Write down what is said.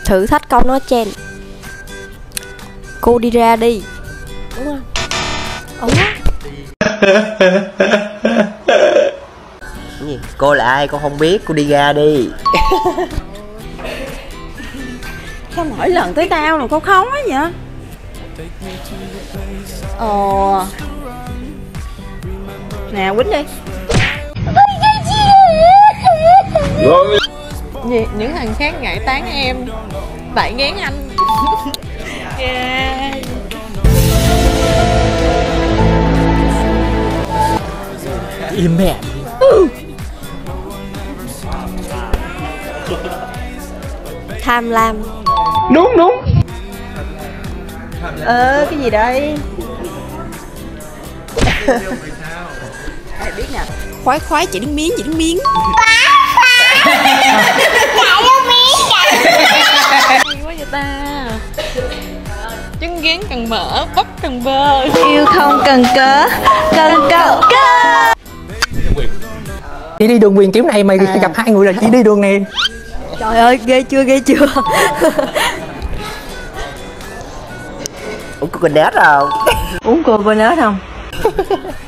Thử thách câu nói chen. Cô đi ra đi. Đúng không? Ủa? Gì? Cô là ai con không biết, cô đi ra đi. Sao mỗi lần tới tao là cô không á vậy? Ồ. Nè quýnh đi. Gì? Những thằng khác ngại tán em, tại ngán anh. Yeah. Im mẹ. Tham lam. Đúng. Cái gì đây? Ai biết nè. Khoái khoái chỉ đứng miếng, chỉ đứng miếng. Hay quá vậy ta. Trứng gán cần mỡ, bắp cần bơ. Yêu không cần cớ, cần cậu cơ. Chỉ đi đường Quyền kiểu này mày gặp hai người là chỉ đi đường này. Trời ơi, ghê chưa, ghê chưa. Uống coconut không? Uống cô bên ớt không?